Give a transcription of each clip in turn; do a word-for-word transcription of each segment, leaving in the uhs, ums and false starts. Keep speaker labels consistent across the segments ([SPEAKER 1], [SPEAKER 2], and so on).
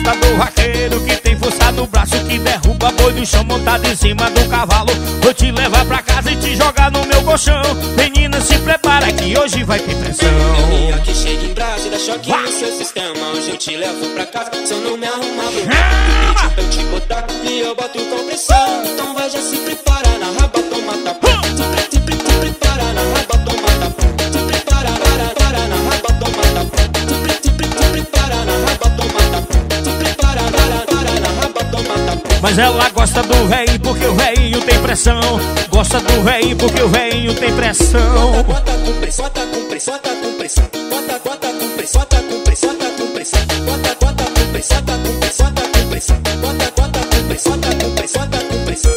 [SPEAKER 1] gosta do vaqueiro que tem força no braço, que derruba boi do chão montado em cima do cavalo. Vou te levar pra casa e te jogar no meu colchão. Menina, se prepara que hoje vai ter pressão.
[SPEAKER 2] Eu que chega em Brasília, dá choque no seu sistema. Hoje eu te levo pra casa, se eu não me arrumar problema. Pediu pra eu te botar e eu boto com pressão. Então vai, já se prepara na raba, toma tapa. Se prepara na raba, toma tapa. Se prepara, para, para na raba, toma tapa. Se prepara na raba, toma tapa. Se prepara, para, para na raba, toma tapa.
[SPEAKER 1] Mas ela gosta do véio porque o véio tem pressão. Gosta do véio porque o véio tem pressão.
[SPEAKER 2] Bota com pressão, bota com pressão, bota com pressão. Bota, bota com pressão, bota com pressão, bota com pressão. Bota, bota com pressão, bota com pressão, bota com pressão. Bota, bota com pressão, bota com pressão, bota com pressão.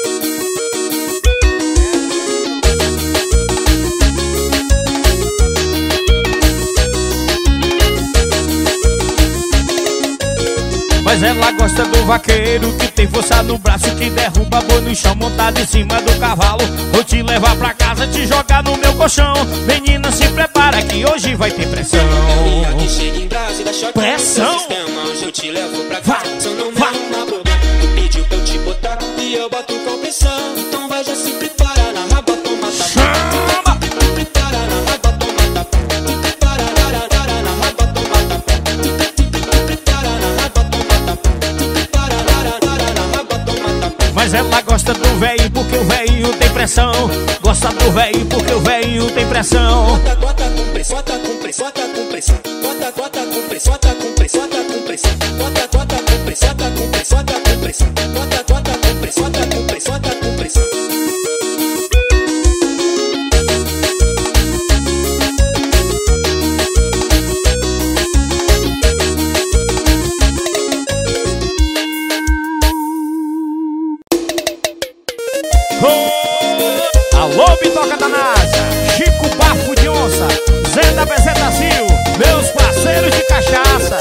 [SPEAKER 1] Mas ela gosta do vaqueiro que tem força no braço, que derruba boi no chão montado em cima do cavalo. Vou te levar pra casa, te jogar no meu colchão. Menina, se prepara que hoje vai ter pressão.
[SPEAKER 2] Minha que chega em Brasília, dá choque
[SPEAKER 1] pressão.
[SPEAKER 2] no seu sistema. Hoje eu te levo pra casa, se eu não me arrumar problema. Tu pediu pra eu te botar e eu boto com pressão. Então vai, já se prepara na raba, toma tapa. Se prepara na raba, toma tapa. Se prepara, para, para na raba, toma tapa. Se prepara na raba, toma tapa. Se prepara, para, para na raba, toma tapa.
[SPEAKER 1] Mas ela gosta do véio porque o véio tem pressão. Gosta do véio porque o véio tem pressão.
[SPEAKER 2] Bota, bota com pressão, bota com pressão, bota com pressão. Bota, bota com pressão, bota com pressão, bota com pressão. Bota, bota com pressão, bota com pressão, bota com pressão. Bota, bota com pressão, bota com pressão, bota com pressão.
[SPEAKER 1] Oh! Alô, Bitoca da NASA, Chico Bafo de Onça, Zé da Bezé Brasil, meus parceiros de cachaça.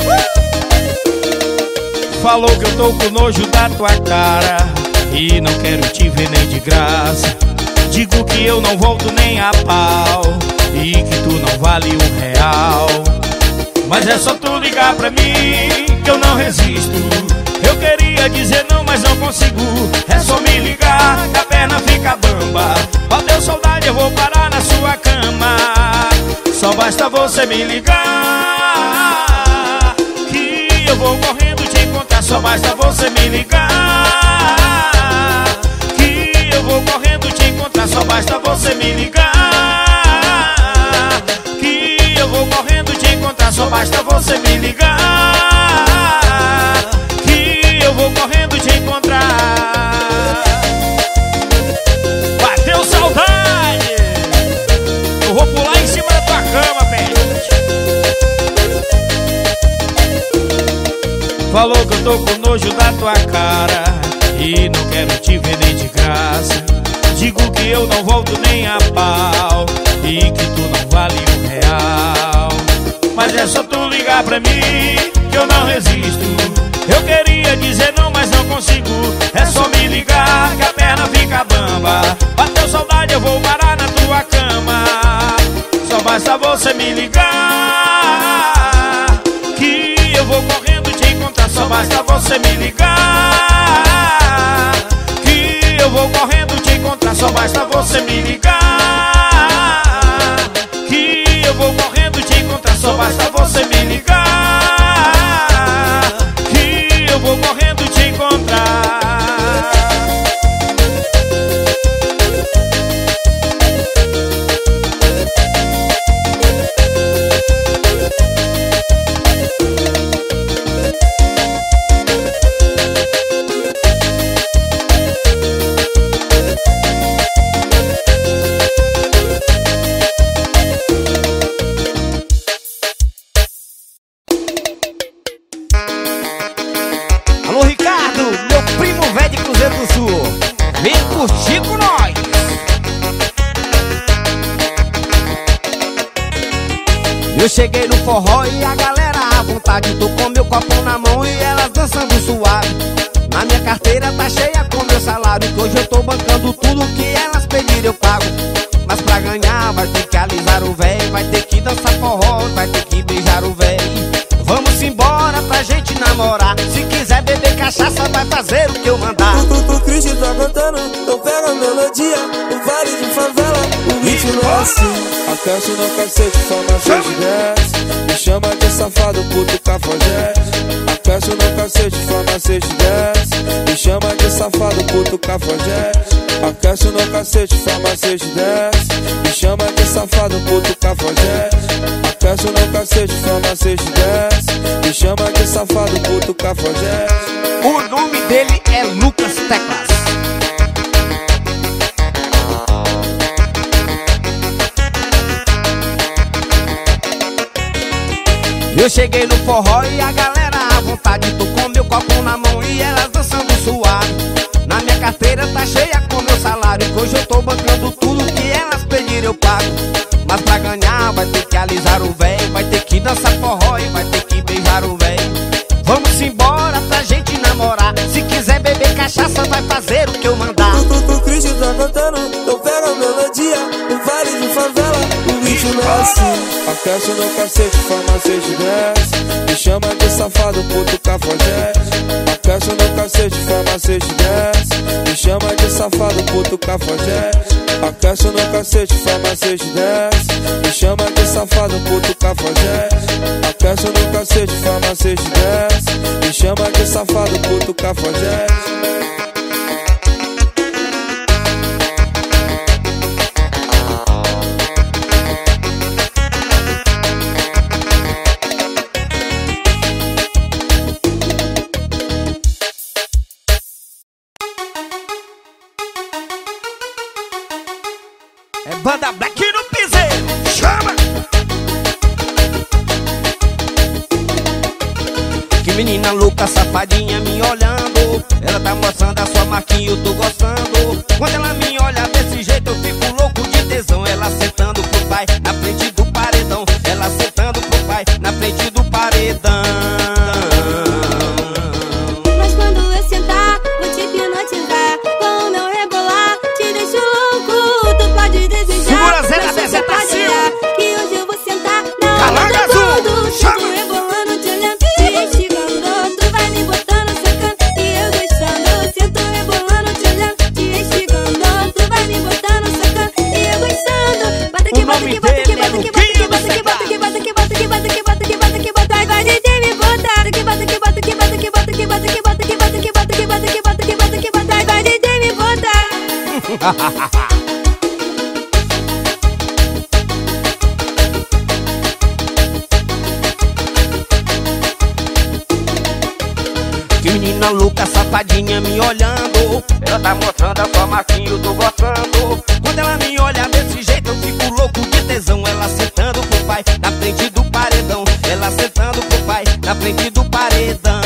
[SPEAKER 1] uh! Falou que eu tô com nojo da tua cara e não quero te ver nem de graça. Digo que eu não volto nem a pau e que tu não vale um real. Mas é só tu ligar pra mim que eu não resisto. Eu queria dizer não, mas não consigo. É só me ligar que a perna fica bamba. Bateu saudade, eu vou parar na sua cama. Só basta você me ligar que eu vou correndo te encontrar. Só basta você me ligar que eu vou correndo te encontrar. Só basta você me ligar que eu vou correndo te encontrar. Só basta você me ligar que eu vou correndo te encontrar. Bateu saudade, eu vou pular em cima da tua cama, pet. Falou que eu tô com nojo da tua cara e não quero te ver nem de graça. Digo que eu não volto nem a pau e que tu não vale um real. Mas é só tu ligar pra mim que eu não resisto. Eu queria dizer não, mas não consigo. É só me ligar que a perna fica bamba. Bateu saudade, eu vou parar na tua cama. Só basta você me ligar que eu vou correndo te encontrar. Só basta você me ligar que eu vou correndo te encontrar. Só basta você me ligar que eu vou correndo te encontrar. Só basta você me ligar que eu vou correndo te encontrar.
[SPEAKER 3] Alô, Ricardo, meu primo velho de Cruzeiro do Sul. Vem curtir com nós. Eu cheguei no forró e a galera à vontade. Tô com meu copo na mão e elas dançando suave. Na minha carteira tá cheia com meu salário, que hoje eu tô bancando tudo que elas pedirem eu pago. Mas pra ganhar vai ter que alisar o véi, vai ter que dançar forró, vai ter que beijar o véi. Vamos embora pra gente namorar. cachaça vai fazer o que eu mandar.
[SPEAKER 4] O, o, o Cristo tá cantando, então pega a melodia. O vale de favela, o ritmo é assim. Aquece no cacete, farmacêutico desce. Me chama de safado, puto cafajeste. Aquece no cacete, farmacêutico desce. Me chama de safado, puto cafajeste. Aquece no cacete, farmacêutico desce. Me chama de safado, puto cafajeste. Aquece no cacete, farmacêutico desce. Me chama de safado, puto cafajeste.
[SPEAKER 3] O nome dele é Lucas Teclas. Eu cheguei no forró e a galera à vontade. Tô com meu copo na mão e elas dançando suave. Na minha carteira tá cheia com meu salário, que hoje eu tô bancando tudo que elas pedirem eu pago. Mas pra ganhar vai ter que alisar o véi, vai ter que dançar forró e vai ter que beijar o véi. Vamos embora pra gente namorar. Se quiser beber cachaça vai fazer o que eu mandar.
[SPEAKER 4] O, o, o Cristo tá cantando, então pega a melodia. O vale de favela, o ritmo é assim. Aquece no cacete, farmacêutico desce. Me chama de safado, puto cafajeste. Aquece no cacete, farmacêutico desce. Me chama de safado, puto cafajeste. Aquece no cacete, farmacêutico desce. Me chama de safado, puto cafajeste. Aquece no cacete, farmacêutico desce. Me chama de safado, puto cafajeste.
[SPEAKER 3] É banda Black no piseiro, chama! Que menina louca, safadinha me olhando. Ela tá mostrando a sua marquinha, eu tô gostando. Quando ela me olha desse jeito eu fico louco de tesão. Ela sentando pro pai na frente do paredão. Ela sentando pro pai na frente do paredão.
[SPEAKER 5] Mas quando eu sentar, vou te hipnotizar. Com o meu rebolar, te deixo louco. Tu pode desejar,
[SPEAKER 3] segura Zé da
[SPEAKER 5] mas
[SPEAKER 3] Zé
[SPEAKER 5] você
[SPEAKER 3] tá
[SPEAKER 5] pode
[SPEAKER 3] assim,
[SPEAKER 5] olhar. Que hoje eu vou sentar na
[SPEAKER 3] Calanga
[SPEAKER 5] onda do
[SPEAKER 3] azul,
[SPEAKER 5] mundo.
[SPEAKER 3] chama.
[SPEAKER 5] Sinto rebolando, te olhando, te instigando. Tu vai me botando, sacando e eu gostando. Sinto rebolando, te olhando, te instigando. Tu vai me botando, sacando e eu gostando. Bota que
[SPEAKER 3] O
[SPEAKER 5] bota
[SPEAKER 3] nome
[SPEAKER 5] que bota que
[SPEAKER 3] dele é
[SPEAKER 5] bota que bota que
[SPEAKER 3] Luquinho
[SPEAKER 5] bota que bota que bota que bota que bota que bota que bota que bota. Ai, vai de me botar. Que bota que bota que bota que bota que bota que bota que bota que bota que bota que bota que bota que bota. Ai, vai de me botar.
[SPEAKER 3] Que menina louca, safadinha me olhando. Ela tá mostrando a sua marquinha, eu tô gostando. Quando ela me olha desse jeito eu fico louco de tesão. Ela sentando pro pai na frente do paredão. Ela sentando pro pai na frente do paredão.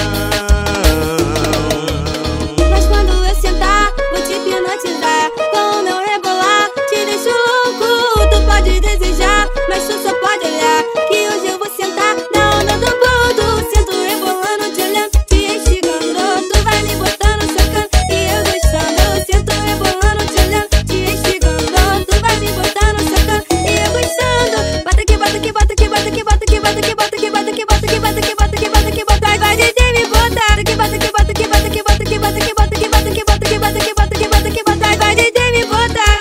[SPEAKER 5] Mas quando eu sentar, vou te hipnotizar. Com o meu rebolar, te deixo louco. Tu pode desejar, mas tu só pode olhar. Que hoje eu vou sentar na onda do mundo. Sinto rebolando, te olhando, te instigando. Tu vai me botando, sacando e eu gostando. Sinto rebolando, te olhando, te instigando. Tu vai me botando, sacando e eu gostando. Bota que bota que bota que bota que bota que bota que bota que bota que bota que bota que bota que bota que bota. Ai, vai de me botar. Que bota que bota que bota que bota que bota que bota que bota que bota que bota que bota que bota que bota. Ai, vai de me botar.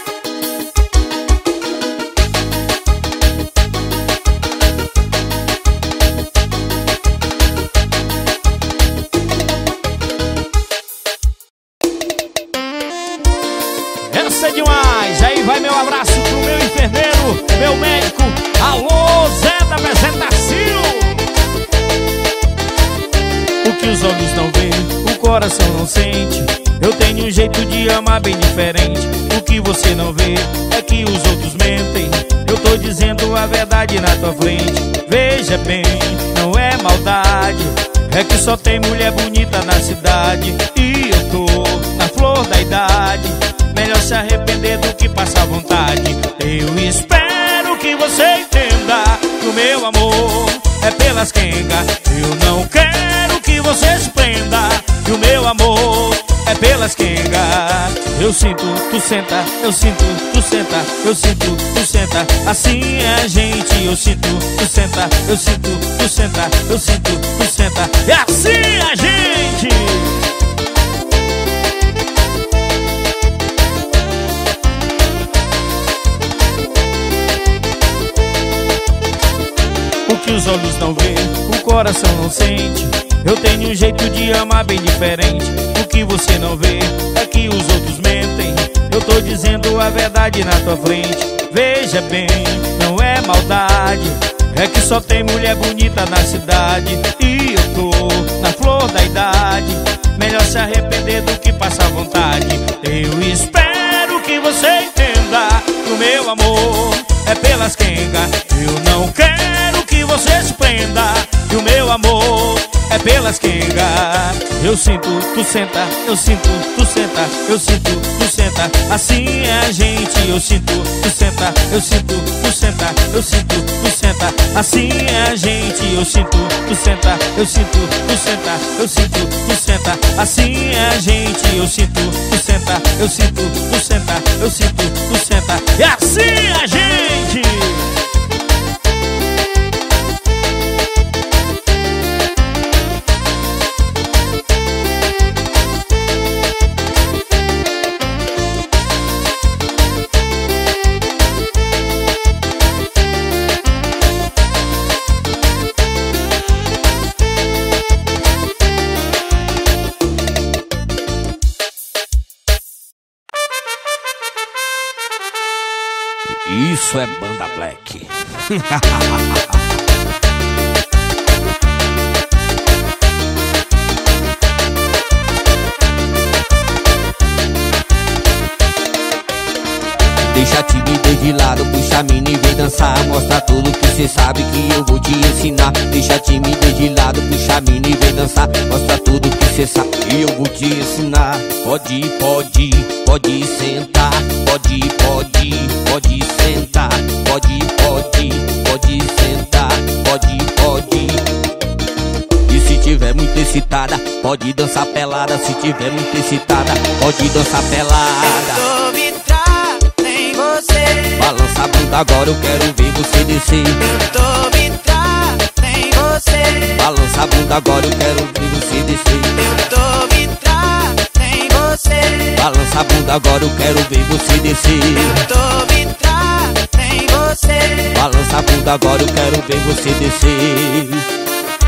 [SPEAKER 1] Essa é demais. Aí vai meu abraço pro meu enfermeiro, meu médico. Alô, Zé da Apresentação. O que os olhos não veem, o coração não sente. Eu tenho um jeito de amar bem diferente. O que você não vê é que os outros mentem. Eu tô dizendo a verdade na tua frente. Veja bem, não é maldade. É que só tem mulher bonita na cidade. E eu tô na flor da idade. Melhor se arrepender do que passar vontade. Eu espero que você entenda que o meu amor é pelas quengas. Eu não quero que você se prenda, que o meu amor é pelas quengas. Eu sinto, tu senta, eu sinto, tu senta, eu sinto, tu senta. Assim é a gente. Eu sinto, tu senta, eu sinto, tu senta, eu sinto, tu senta. É assim a gente. os olhos não vê, o coração não sente. Eu tenho um jeito de amar bem diferente. O que você não vê é que os outros mentem. Eu tô dizendo a verdade na tua frente. Veja bem, não é maldade, é que só tem mulher bonita na cidade. E eu tô na flor da idade, melhor se arrepender do que passar vontade. Eu espero que você entenda que o meu amor é pelas quengas. Eu não quero que você se prenda, que o meu amor é pelas quengas. Eu sinto, tu senta, eu sinto, tu senta, eu sinto, tu senta. Assim é a gente. Eu sinto, tu senta, eu sinto, tu senta, eu sinto, tu senta. Assim é a gente. Eu sinto, tu senta, eu sinto, tu senta, eu sinto, tu senta. Assim é a gente. Eu sinto, tu senta, eu sinto, tu senta, eu sinto, tu senta. E assim é a gente.
[SPEAKER 3] Isso é Banda Black. Deixa a timidez de lado, puxa a mina e vem dançar. Mostra tudo que cê sabe que eu vou te ensinar. Deixa a timidez de lado, puxa a mina e vem dançar. Mostra tudo que cê sabe que eu vou te ensinar. Pode, pode, pode sentar. Pode, pode, pode sentar. Pode, pode, pode sentar. Pode, pode. E se tiver muito excitada, pode dançar pelada. Se tiver muito excitada, pode dançar pelada. Você. Balança a bunda agora, eu quero ver você descer.
[SPEAKER 6] Eu tô vidrado em você.
[SPEAKER 3] Balança a bunda agora, eu quero ver você descer.
[SPEAKER 6] Eu tô vidrado em você.
[SPEAKER 3] Balança a bunda agora, eu quero ver você descer.
[SPEAKER 6] Eu tô vidrado em você.
[SPEAKER 3] Balança a bunda agora, eu quero ver você descer.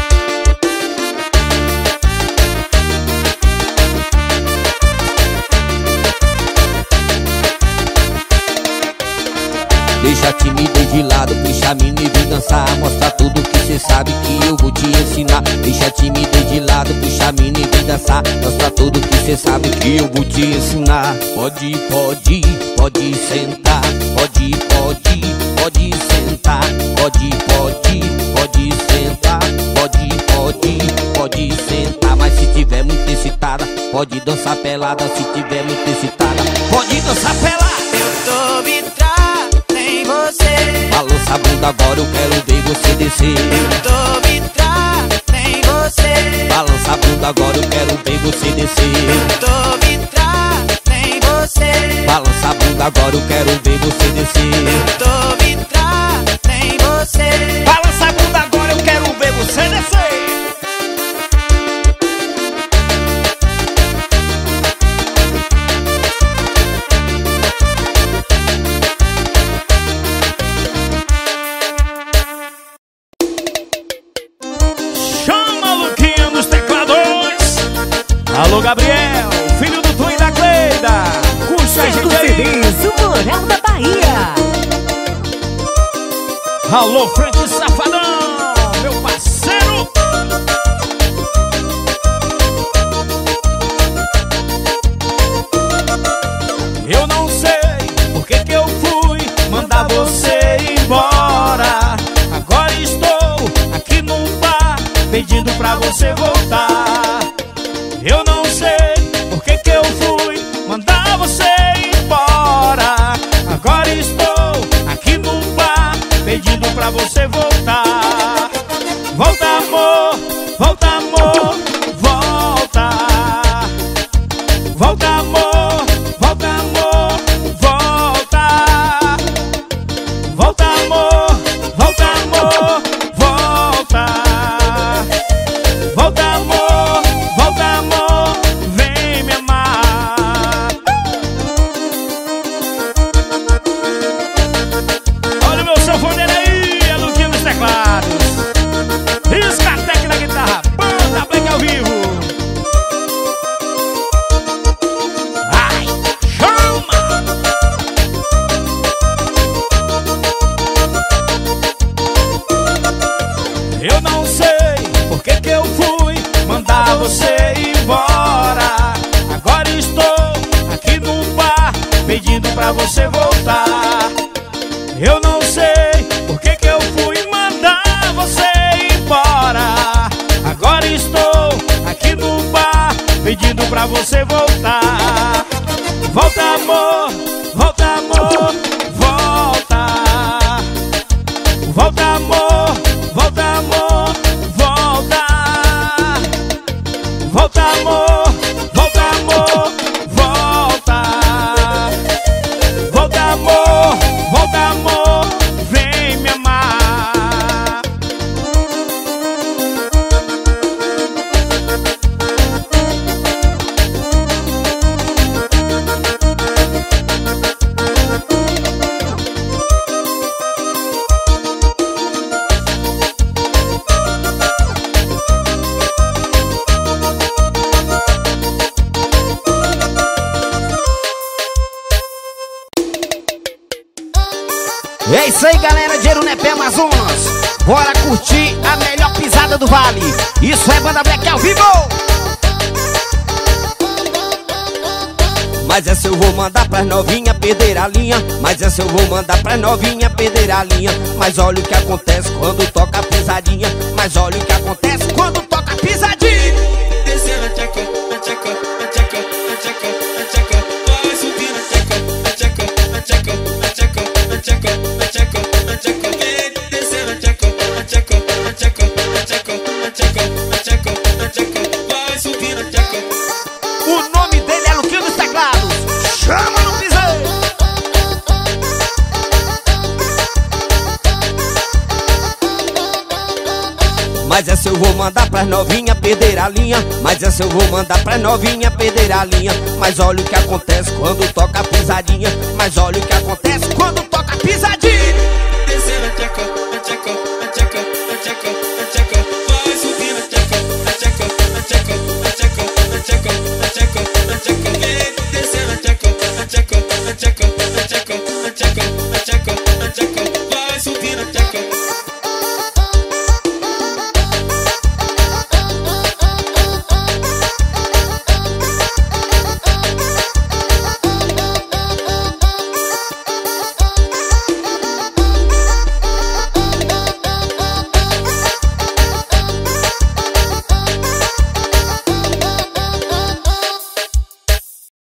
[SPEAKER 3] Deixa a timidez de lado, puxa a mina e vem dançar. Mostra tudo que cê sabe que eu vou te ensinar. Deixa a timidez de lado, puxa a mina e vem dançar. Mostra tudo que cê sabe que eu vou te ensinar. Pode, pode, pode sentar. Pode, pode, pode sentar. Pode, pode, pode sentar. Pode, pode, pode sentar. Mas se tiver muito excitada, pode dançar pelada. Se tiver muito excitada, pode dançar pelada.
[SPEAKER 6] Eu tô vidrado em você.
[SPEAKER 3] Balança a bunda agora, eu quero ver você descer.
[SPEAKER 6] Eu tô vidrado em você.
[SPEAKER 3] Balança a bunda agora, eu quero ver você descer.
[SPEAKER 6] Eu tô vidrado em você.
[SPEAKER 3] Balança a bunda agora, eu quero ver você descer.
[SPEAKER 6] Eu tô vidrado em você.
[SPEAKER 1] Balança a bunda agora, eu quero ver você descer. Alô, Gabriel, filho do Twin da Cleida. Cursa a gente aí.
[SPEAKER 7] O Moral da Bahia.
[SPEAKER 1] Alô, Frank Safadão, meu parceiro. Eu não sei por que que eu fui mandar você embora. Agora estou aqui num bar pedindo pra você voltar. Eu não sei por que que eu fui mandar você embora. Agora estou aqui no bar pedindo pra você voltar. Volta, amor, volta, amor, volta. Volta, amor, volta, amor, volta. Volta, amor, volta, amor, volta. Volta, amor, volta, amor, vem me amar. Olha o meu sanfoneiro aí, a Luquinha dos teclados. pra você voltar. Eu não sei por que que eu fui mandar você embora. Agora estou aqui no bar pedindo pra você voltar. Volta, amor, volta, amor, volta. Volta, amor, volta, amor, volta. Volta, amor, volta, amor, volta. Volta, amor, volta, amor, vem me amar.
[SPEAKER 3] É isso aí, galera de Erunepé, Amazonas. Bora curtir a melhor pisada do vale. Isso é Banda Black ao vivo. Mas essa eu vou mandar pras novinha perder a linha. Mas essa eu vou mandar pras novinha perder a linha. Mas olha o que acontece quando toca a pisadinha. Mas olha o que acontece quando toca a pisadinha.
[SPEAKER 2] Descer na tcheca, na tcheca, na tcheca, na tcheca, na tcheca. Vai subir na tcheca, na tcheca, na tcheca, na tcheca, na tcheca, na tcheca, na tcheca. Vem descer na tcheca, na tcheca, na tcheca, na tcheca, na tcheca, na tcheca, na tcheca. Vai subir na tcheca.
[SPEAKER 3] O nome dele é Luquinho dos Teclados. Chama no piseiro. Mas essa eu vou mandar pras novinha perder a linha. Mas essa eu vou mandar pras novinha perder a linha. Mas olha o que acontece quando toca a pisadinha. Mas olha o que acontece quando